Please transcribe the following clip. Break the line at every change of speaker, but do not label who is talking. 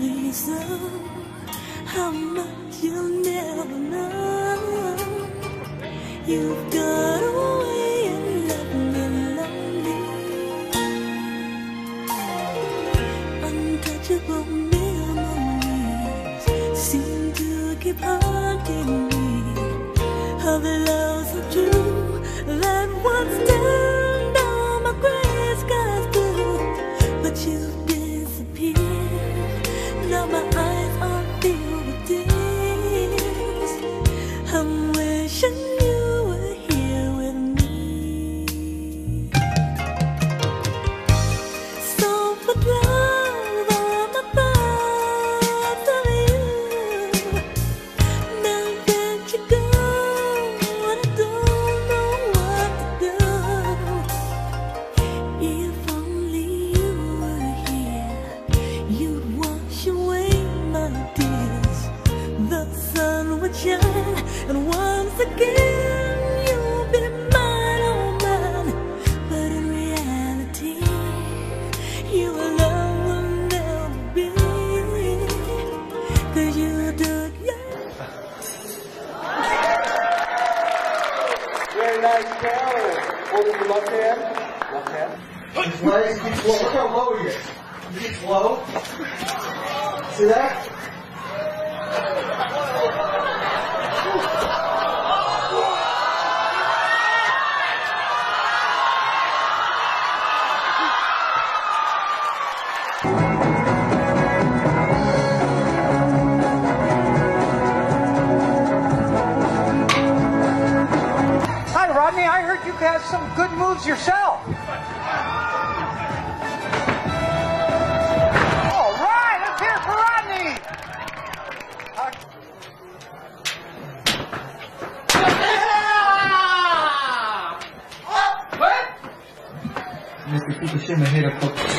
please know how much you'll never know. You've got away and left me lonely, untouchable memories seem to keep haunting me of the love so true that once turned all my gray skies blue. But you've disappeared, now my eyes are filled with tears. I'm wishing you were here with me. So put love on my thoughts of you. Now that you go, I don't know what to do. If only you were here, you'd wash away my tears. The sun would shine, and once again you'll be mine, oh mine. But in reality, you alone will never be, 'cause you took your...
Very nice Taylor. Hold your left hand. Left hand. His legs keep slow. Look how low he is. He's slow. See that?
Hi, Rodney. I heard you had some good moves yourself. All right, let's hear it for Rodney.
Mr. Fukushima hit a